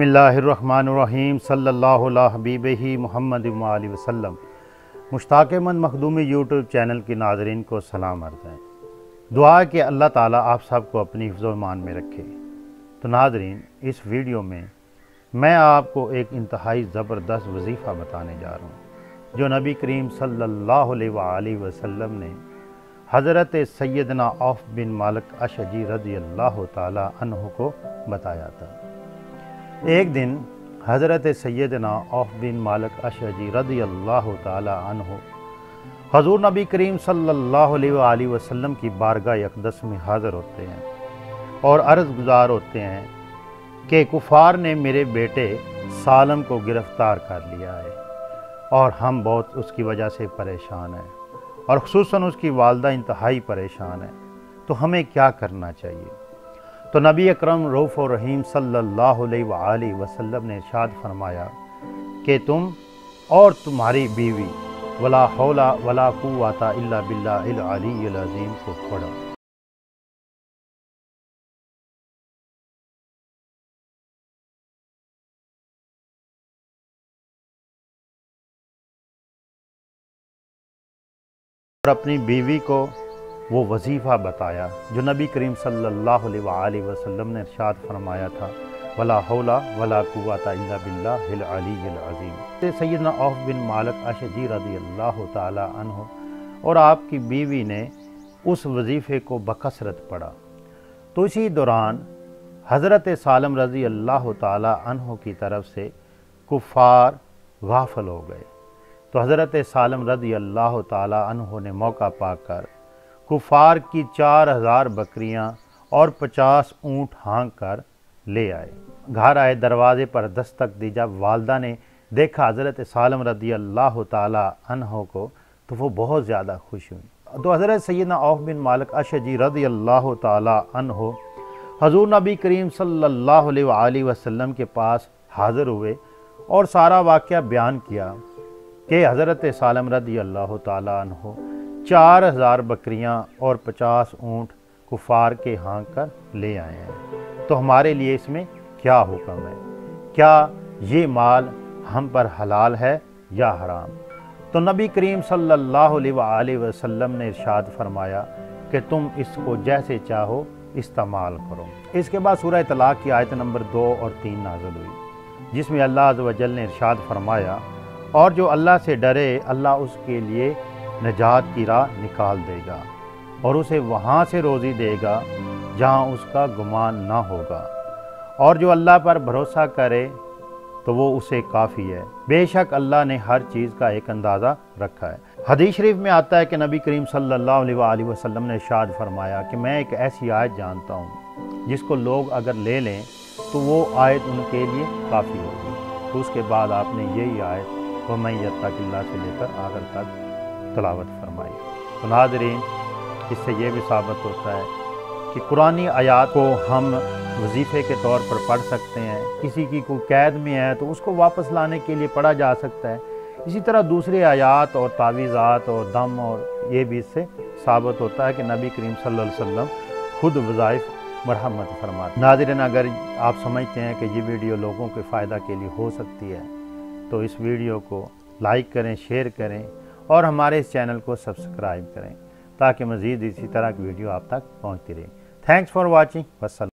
बिस्मिल्लाहिर्रहमानिर्रहीम सल्लल्लाहु अला हबीबिही मुहम्मद व आलिहि वसल्लम। मुश्ताक़मंद मखदूमी यूट्यूब चैनल की नाज़रीन को सलाम अर्ज़ है। दुआ है कि अल्लाह ताला आप सबको अपनी हिफ्ज़-ओ-ईमान में रखे। तो नाज़रीन, इस वीडियो में मैं आपको एक इंतहाई ज़बरदस्त वजीफ़ा बताने जा रहा हूँ जो नबी करीम सल्लल्लाहु अलैहि वसल्लम ने हज़रत सैयदना औफ़ बिन मालिक अशजी रज़ी अल्लाह ताला अन्हु को बताया था। एक दिन हज़रत सैयदना औफ़ बिन मालिक अशजी रज़ी अल्लाह ताला अन्हु हज़ूर नबी करीम सल्लल्लाहु अलैहि वसल्लम की बारगाह अक़दस में हाज़िर होते हैं और अर्ज़ गुज़ार होते हैं कि कुफ़ार ने मेरे बेटे सालम को गिरफ़्तार कर लिया है और हम बहुत उसकी वजह से परेशान हैं और ख़ुसूसन उसकी वालदा इंतहाई परेशान है। तो हमें क्या करना चाहिए? तो नबी अकरम रऊफ़ और रहीम सल्लल्लाहु अलैहि वसल्लम ने इरशाद फरमाया कि तुम और तुम्हारी बीवी वला हौला वला कुव्वता इल्ला बिल्लाहिल अलीय्यिल अज़ीम को पढ़ो। और अपनी बीवी को वो वजीफ़ा बताया जो नबी करीम सल्लल्लाहु अलैहि वसल्लम ने इरशाद फरमाया था, वला हौला वला कुव्वता इल्ला बिल्लाहिल अलीय्यिल अज़ीम। सैयदना औफ़ बिन मालिक अशजी रज़ी अल्लाह ताला अन्हु और आपकी बीवी ने उस वजीफ़े को बकसरत पढ़ा। तो इसी दौरान हज़रत सालम रज़ी अल्लाह ताला अन्हु की तरफ से कुफ़ार गाफिल हो गए। तो हज़रत सालम रज़ी अल्लाह ताला अन्हु ने मौका पाकर कुफ़ार की 4000 बकरियां और 50 ऊँट हाँक कर ले आए। घर आए, दरवाज़े पर दस्तक दी। जब वालदा ने देखा हज़रत सालम रज़ी अल्लाह ताला अन्हु को तो वो बहुत ज़्यादा खुश हुई। तो हज़रत सैयदना औफ़ बिन मालिक अशजी रज़ी अल्लाह ताला अन्हु हज़ूर नबी करीम सल्लल्लाहु अलैहि वसल्लम के पास हाज़िर हुए और सारा वाक़या बयान किया कि हज़रत सालम रज़ी अल्लाह ताला अन्हु 4000 बकरियां और 50 ऊँट कुफ़ार के हाँक कर ले आए हैं। तो हमारे लिए इसमें क्या हुक्म है? क्या ये माल हम पर हलाल है या हराम? तो नबी करीम सल्लल्लाहु अलैहि वसल्लम ने इरशाद फरमाया कि तुम इसको जैसे चाहो इस्तेमाल करो। इसके बाद सूरह तलाक़ की आयत नंबर 2 और 3 नाज़िल हुई जिसमें अल्लाह अज़्ज़ व जल ने इरशाद फरमाया, और जो अल्लाह से डरे अल्लाह उसके लिए नजात की राह निकाल देगा और उसे वहाँ से रोज़ी देगा जहाँ उसका गुमान ना होगा, और जो अल्लाह पर भरोसा करे तो वो उसे काफ़ी है। बेशक अल्लाह ने हर चीज़ का एक अंदाज़ा रखा है। हदीस शरीफ में आता है कि नबी करीम सल्लल्लाहु अलैहि वसल्लम ने इरशाद फरमाया कि मैं एक ऐसी आयत जानता हूँ जिसको लोग अगर ले लें तो वो आयत उनके लिए काफ़ी होगी। तो उसके बाद आपने यही आयत वमन यत्तक़िल्लाह से लेकर आखिर तक तलावत फरमाई। तो नाज़रीन, इससे ये भी साबित होता है कि कुरानी आयात को हम वजीफ़े के तौर पर पढ़ सकते हैं। किसी की कोई कैद में है तो उसको वापस लाने के लिए पढ़ा जा सकता है। इसी तरह दूसरे आयात और तावीज़ात और दम और ये भी इससे साबित होता है कि नबी करीम सल्लल्लाहु अलैहि वसल्लम खुद वज़ाइफ़ मरहमत फरमाते। नाज़रीन, अगर आप समझते हैं कि ये वीडियो लोगों के फ़ायदा के लिए हो सकती है तो इस वीडियो को लाइक करें, शेयर करें और हमारे इस चैनल को सब्सक्राइब करें ताकि मज़ीद इसी तरह की वीडियो आप तक पहुंचती रहे। Thanks for watching. वस्सलाम।